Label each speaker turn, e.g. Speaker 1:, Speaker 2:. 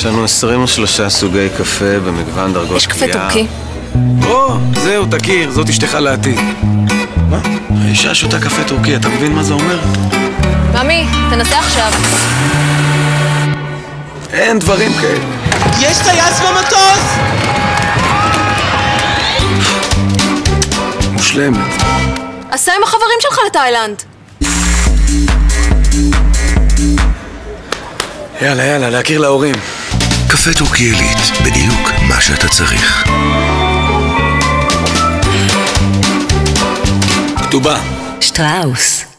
Speaker 1: יש לנו 23 סוגי קפה במגוון דרגות
Speaker 2: יש קפה
Speaker 1: קליעה.
Speaker 2: טורקי?
Speaker 1: או, זהו, תכיר, זאת אשתך לעתיד. מה? האישה שותה קפה טורקי, אתה מבין מה זה אומר?
Speaker 2: ממי, תנסה עכשיו.
Speaker 1: אין דברים כאלה.
Speaker 3: יש טייס במטוס!
Speaker 1: מושלמת.
Speaker 2: עשה עם החברים שלך לתאילנד.
Speaker 1: יאללה, להכיר להורים.
Speaker 4: קפה טורקי עילית, בדיוק מה שאתה צריך.
Speaker 1: כתובה.
Speaker 5: שטראוס.